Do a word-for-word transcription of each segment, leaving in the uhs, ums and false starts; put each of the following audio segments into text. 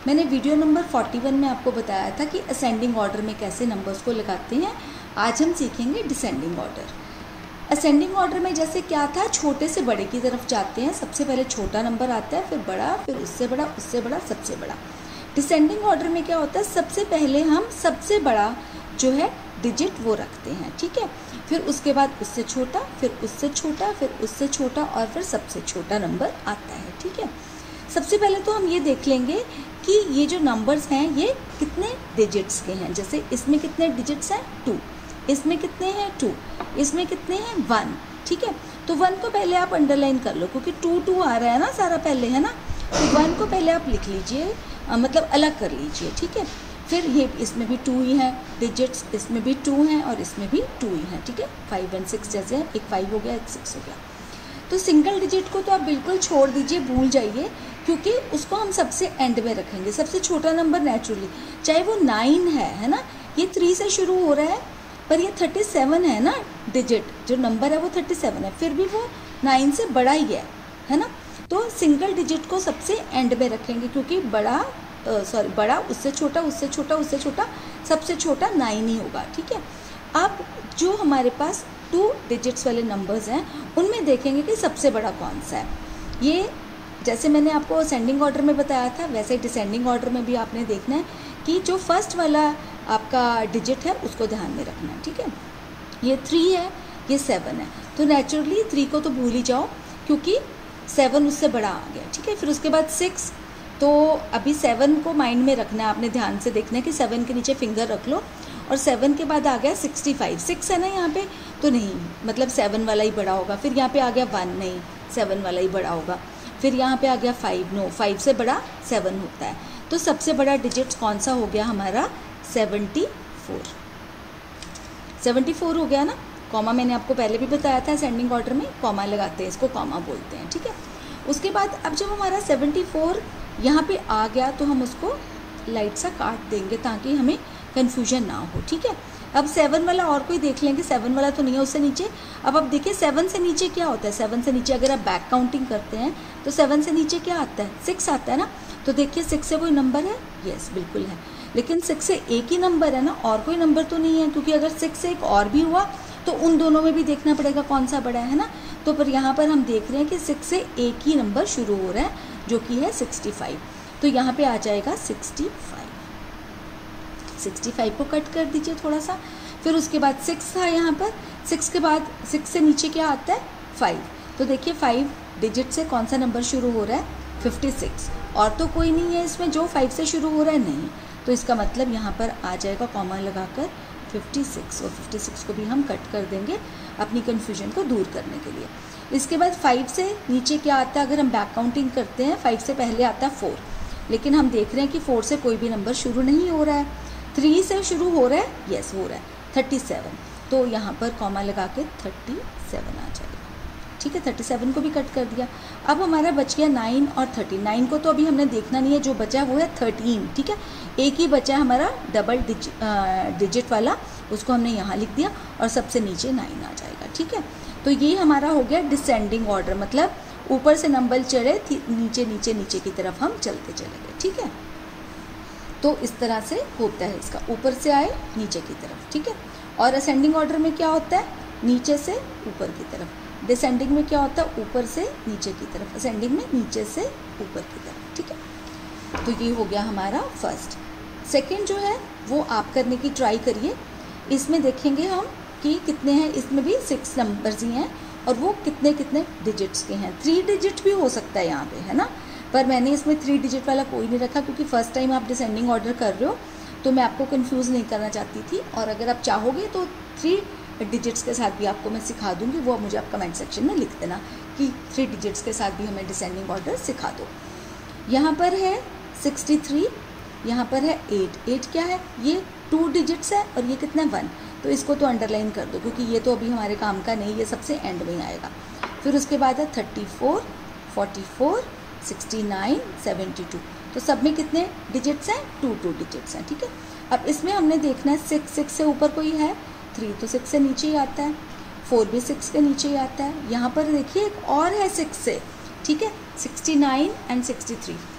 मैंने video number इकतालीस में आपको बताया था कि असेंडिंग ऑर्डर में कैसे नंबर्स को लगाते हैं। आज हम सीखेंगे डिसेंडिंग ऑर्डर। असेंडिंग ऑर्डर में जैसे क्या था, छोटे से बड़े की तरफ जाते हैं, सबसे पहले छोटा नंबर आता है, फिर बड़ा, फिर उससे बड़ा, उससे बड़ा, सबसे बड़ा। डिसेंडिंग ऑर्डर में क्या होता है, सबसे पहले हम सबसे बड़ा जो है डिजिट वो रखते हैं, ठीक है। फिर उसके बाद उससे छोटा, फिर उससे छोटा, फिर उससे छोटा और फिर सबसे छोटा नंबर आता है, ठीक है। सबसे पहले तो हम ये देख लेंगे कि ये जो नंबर्स हैं ये कितने डिजिट्स के हैं। जैसे इसमें कितने डिजिट्स हैं, टू, इसमें कितने हैं, टू, इसमें कितने हैं, वन, ठीक है। तो वन को पहले आप अंडरलाइन कर लो क्योंकि टू टू आ रहा है ना सारा पहले, है ना। तो वन को पहले आप लिख लीजिए, मतलब अलग कर लीजिए, ठीक है। फिर ये इसमें भी टू ही है डिजिट्स, इसमें भी टू हैं और इसमें भी टू ही हैं, ठीक है। फाइव एंड सिक्स जैसे एक फाइव हो गया, एक सिक्स हो गया। तो सिंगल डिजिट को तो आप बिल्कुल छोड़ दीजिए, भूल जाइए, क्योंकि उसको हम सबसे एंड में रखेंगे। सबसे छोटा नंबर नेचुरली चाहे वो नाइन है है ना, ये थ्री से शुरू हो रहा है पर ये थर्टी सेवन है ना, डिजिट जो नंबर है वो थर्टी सेवन है, फिर भी वो नाइन से बड़ा ही है है ना। तो सिंगल डिजिट को सबसे एंड में रखेंगे क्योंकि बड़ा सॉरी बड़ा उससे छोटा, उससे छोटा, उससे छोटा, सबसे छोटा नाइन ही होगा, ठीक है। अब जो हमारे पास टू डिजिट्स वाले नंबर्स हैं उनमें देखेंगे कि सबसे बड़ा कौन सा है। ये जैसे मैंने आपको असेंडिंग ऑर्डर में बताया था वैसे ही डिसेंडिंग ऑर्डर में भी आपने देखना है कि जो फर्स्ट वाला आपका डिजिट है उसको ध्यान में रखना है, ठीक है। ये थ्री है, ये सेवन है, तो नेचुरली थ्री को तो भूल ही जाओ क्योंकि सेवन उससे बड़ा आ गया, ठीक है। फिर उसके बाद सिक्स, तो अभी सेवन को माइंड में रखना है, आपने ध्यान से देखना है कि सेवन के नीचे फिंगर रख लो। और सेवन के बाद आ गया सिक्सटी फाइव, सिक्स है ना यहाँ पे, तो नहीं मतलब सेवन वाला ही बड़ा होगा। फिर यहाँ पे आ गया वन, नहीं सेवन वाला ही बड़ा होगा। फिर यहाँ पे आ गया फाइव, नो फाइव से बड़ा सेवन होता है। तो सबसे बड़ा डिजिट कौन सा हो गया हमारा, सेवेंटी फोर। सेवेंटी फोर हो गया ना। कॉमा मैंने आपको पहले भी बताया था असेंडिंग ऑर्डर में कॉमा लगाते हैं, इसको कॉमा बोलते हैं, ठीक है। उसके बाद अब जब हमारा सेवेंटी फोर यहाँ पे आ गया तो हम उसको लाइट सा काट देंगे ताकि हमें कन्फ्यूजन ना हो, ठीक है। अब सेवन वाला और कोई देख लेंगे, सेवन वाला तो नहीं है उससे नीचे। अब अब देखिए सेवन से नीचे क्या होता है, सेवन से नीचे अगर आप बैक काउंटिंग करते हैं तो सेवन से नीचे क्या आता है, सिक्स आता है ना। तो देखिए सिक्स से कोई नंबर है, यस बिल्कुल है, लेकिन सिक्स से एक ही नंबर है ना, और कोई नंबर तो नहीं है, क्योंकि अगर सिक्स से एक और भी हुआ तो उन दोनों में भी देखना पड़ेगा कौन सा बड़ा है ना। तो पर यहाँ पर हम देख रहे हैं कि सिक्स से एक ही नंबर शुरू हो रहा है जो कि है सिक्सटी फाइव, तो यहाँ पे आ जाएगा सिक्सटी फाइव। सिक्सटी फाइव को कट कर दीजिए थोड़ा सा। फिर उसके बाद सिक्स था यहाँ पर, सिक्स के बाद सिक्स से नीचे क्या आता है, फाइव। तो देखिए फाइव डिजिट से कौन सा नंबर शुरू हो रहा है, फिफ्टी सिक्स, और तो कोई नहीं है इसमें जो फाइव से शुरू हो रहा है, नहीं। तो इसका मतलब यहाँ पर आ जाएगा कॉमा लगाकर फिफ्टी सिक्स, और फिफ्टी सिक्स को भी हम कट कर देंगे अपनी कन्फ्यूजन को दूर करने के लिए। इसके बाद फाइव से नीचे क्या आता है, अगर हम बैक काउंटिंग करते हैं फाइव से पहले आता है फोर, लेकिन हम देख रहे हैं कि फोर से कोई भी नंबर शुरू नहीं हो रहा है। थ्री से शुरू हो रहा है, यस हो रहा है, थर्टी सेवन, तो यहाँ पर कॉमा लगा के थर्टी सेवन आ जाएगा, ठीक है। थर्टी सेवन को भी कट कर दिया। अब हमारा बच गया नाइन और थर्टी। नाइन को तो अभी हमने देखना नहीं है, जो बचा है वो है थर्टीन, ठीक है। एक ही बचा है हमारा डबल डिजिट वाला, उसको हमने यहाँ लिख दिया और सबसे नीचे नाइन आ जाएगा, ठीक है। तो ये हमारा हो गया डिसेंडिंग ऑर्डर, मतलब ऊपर से नंबर चढ़े नीचे नीचे नीचे की तरफ हम चलते चले गए, ठीक है। तो इस तरह से होता है इसका, ऊपर से आए नीचे की तरफ, ठीक है। और असेंडिंग ऑर्डर में क्या होता है, नीचे से ऊपर की तरफ। डिसेंडिंग में क्या होता है, ऊपर से नीचे की तरफ। असेंडिंग में नीचे से ऊपर की तरफ, ठीक है। तो ये हो गया हमारा फर्स्ट। सेकंड जो है वो आप करने की ट्राई करिए। इसमें देखेंगे हम कि कितने हैं, इसमें भी सिक्स नंबर्स ही हैं और वो कितने कितने डिजिट्स के हैं। थ्री डिजिट भी हो सकता है यहाँ पे, है ना, पर मैंने इसमें थ्री डिजिट वाला कोई नहीं रखा क्योंकि फर्स्ट टाइम आप डिसेंडिंग ऑर्डर कर रहे हो, तो मैं आपको कंफ्यूज नहीं करना चाहती थी। और अगर आप चाहोगे तो थ्री डिजिट्स के साथ भी आपको मैं सिखा दूंगी, वो मुझे आप कमेंट सेक्शन में लिख देना कि थ्री डिजिट्स के साथ भी हमें डिसेंडिंग ऑर्डर सिखा दो। यहाँ पर है सिक्सटी थ्री, यहाँ पर है एट। एट क्या है, ये टू डिजिट्स है और ये कितना है, वन, तो इसको तो अंडरलाइन कर दो क्योंकि ये तो अभी हमारे काम का नहीं, ये सबसे एंड में आएगा। फिर उसके बाद है thirty four, forty four, sixty nine, seventy two, तो सब में कितने डिजिट्स हैं, टू टू डिजिट्स हैं, ठीक है। अब इसमें हमने देखना है सिक्स, सिक्स से ऊपर कोई है, थ्री तो सिक्स से नीचे ही आता है, फोर भी सिक्स के नीचे ही आता है। यहाँ पर देखिए एक और है सिक्स से, ठीक है, sixty nine and sixty three,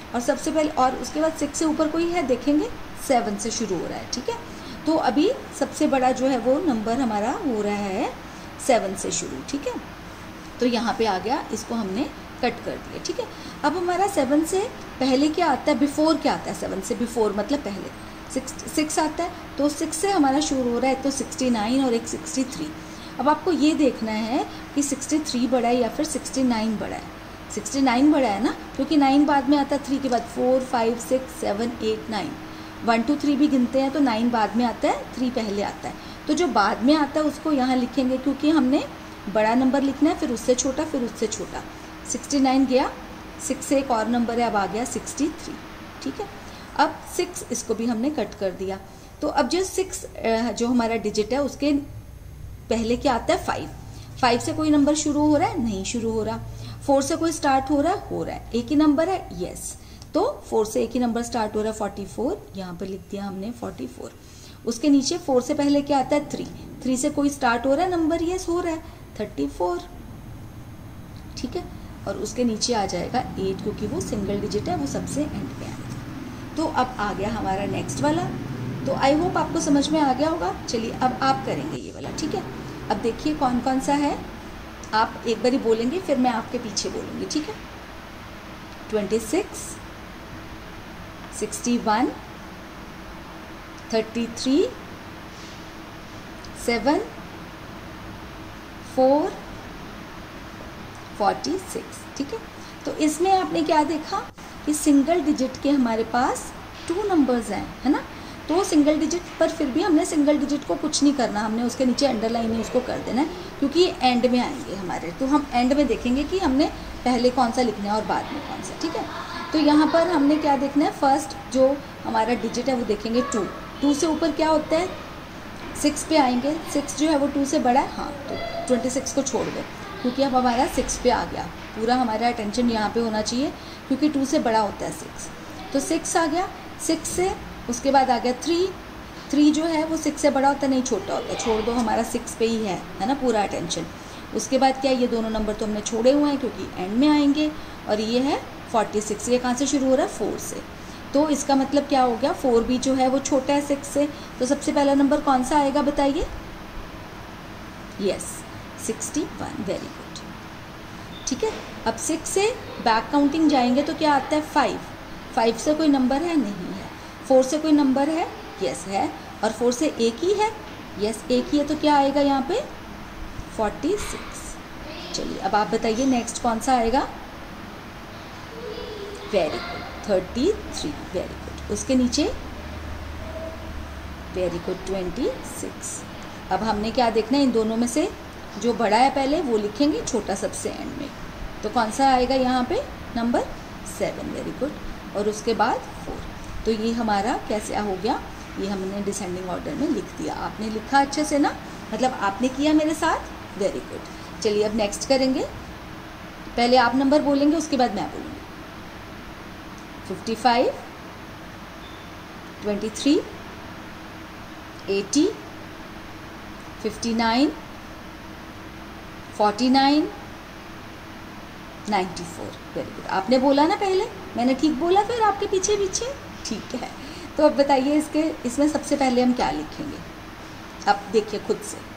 और सबसे पहले, और उसके बाद सिक्स से ऊपर कोई है देखेंगे, सेवन से शुरू हो रहा है, ठीक है। तो अभी सबसे बड़ा जो है वो नंबर हमारा हो रहा है सेवन से शुरू, ठीक है। तो यहाँ पे आ गया, इसको हमने कट कर दिया, ठीक है। अब हमारा सेवन से पहले क्या आता है, बिफोर क्या आता है, सेवन से बिफोर मतलब पहले सिक्स सिक्स आता है, तो सिक्स से हमारा शुरू हो रहा है, तो सिक्सटी नाइन और एक सिक्सटी थ्री। अब आपको ये देखना है कि सिक्सटी थ्री बड़ा है या फिर सिक्सटी नाइन बड़ा है। सिक्सटी नाइन बड़ा है ना, क्योंकि नाइन बाद में आता है, थ्री के बाद four five six seven eight nine, one two three भी गिनते हैं तो नाइन बाद में आता है, थ्री पहले आता है। तो जो बाद में आता है उसको यहाँ लिखेंगे, क्योंकि हमने बड़ा नंबर लिखना है, फिर उससे छोटा, फिर उससे छोटा। सिक्सटी नाइन गया, सिक्स से एक और नंबर है, अब आ गया सिक्सटी थ्री, ठीक है। अब सिक्स, इसको भी हमने कट कर दिया। तो अब जो सिक्स जो हमारा डिजिट है उसके पहले क्या आता है, फाइव। फाइव से कोई नंबर शुरू हो रहा है, नहीं शुरू हो रहा। फोर से कोई स्टार्ट हो रहा है, हो रहा है, एक ही नंबर है, यस। तो फोर से एक ही नंबर स्टार्ट हो रहा है, फोर्टी फोर, यहाँ पर लिख दिया हमने फोर्टी फोर। उसके नीचे फोर से पहले क्या आता है, थ्री। थ्री से कोई स्टार्ट हो रहा है नंबर, यस हो रहा है, थर्टी फोर, ठीक है। और उसके नीचे आ जाएगा एट, क्योंकि वो सिंगल डिजिट है, वो सबसे एंड में आएगा। तो अब आ गया हमारा नेक्स्ट वाला। तो आई होप आपको समझ में आ गया होगा। चलिए अब आप करेंगे ये वाला, ठीक है। अब देखिए कौन कौन सा है, आप एक बारी बोलेंगे, फिर मैं आपके पीछे बोलूँगी, ठीक है। Twenty six, sixty one, thirty three, seven, four, forty six, ठीक है। तो इसमें आपने क्या देखा कि सिंगल डिजिट के हमारे पास टू नंबर्स हैं, है ना। तो सिंगल डिजिट पर फिर भी हमने सिंगल डिजिट को कुछ नहीं करना, हमने उसके नीचे अंडरलाइन ही उसको कर देना है, क्योंकि ये एंड में आएंगे हमारे। तो हम एंड में देखेंगे कि हमने पहले कौन सा लिखना है और बाद में कौन सा, ठीक है। तो यहाँ पर हमने क्या देखना है, फर्स्ट जो हमारा डिजिट है वो देखेंगे टू। टू से ऊपर क्या होता है, सिक्स पे आएंगे। सिक्स जो है वो टू से बड़ा है, हाँ, तो ट्वेंटी सिक्स को छोड़ दो, क्योंकि अब हमारा सिक्स पे आ गया। पूरा हमारा अटेंशन यहाँ पे होना चाहिए, क्योंकि टू से बड़ा होता है सिक्स। तो सिक्स आ गया, सिक्स से उसके बाद आ गया थ्री। थ्री जो है वो सिक्स से बड़ा होता है, नहीं छोटा होता है, छोड़ दो, हमारा सिक्स पे ही है, है ना, पूरा अटेंशन। उसके बाद क्या, ये दोनों नंबर तो हमने छोड़े हुए हैं क्योंकि एंड में आएंगे। और ये है फोर्टी सिक्स, ये कहाँ से शुरू हो रहा है, फोर से। तो इसका मतलब क्या हो गया, फोर भी जो है वो छोटा है सिक्स से। तो सबसे पहला नंबर कौन सा आएगा बताइए, yes sixty one, very good, ठीक है। अब सिक्स से बैक काउंटिंग जाएंगे तो क्या आता है, फाइव। फाइव से कोई नंबर है, नहीं है। फोर से कोई नंबर है, यस है। और फोर से एक ही है, यस एक ही है, तो क्या आएगा यहाँ पे, फोर्टी सिक्स। चलिए अब आप बताइए नेक्स्ट कौन सा आएगा, very good, thirty three, very good. उसके नीचे वेरी गुड, ट्वेंटी सिक्स। अब हमने क्या देखना है, इन दोनों में से जो बड़ा है पहले वो लिखेंगे, छोटा सबसे एंड में। तो कौन सा आएगा यहाँ पे, नंबर सेवन, वेरी गुड। और उसके बाद फोर। तो ये हमारा कैसे हो गया, ये हमने डिसेंडिंग ऑर्डर में लिख दिया। आपने लिखा अच्छे से ना, मतलब आपने किया मेरे साथ, वेरी गुड। चलिए अब नेक्स्ट करेंगे, पहले आप नंबर बोलेंगे, उसके बाद मैं बोलूँगी। Fifty five, twenty three, eighty, fifty nine, forty nine, ninety four, very good. आपने बोला ना पहले, मैंने ठीक बोला, फिर आपके पीछे पीछे, ठीक है। तो अब बताइए इसके इसमें सबसे पहले हम क्या लिखेंगे, अब देखिए खुद से।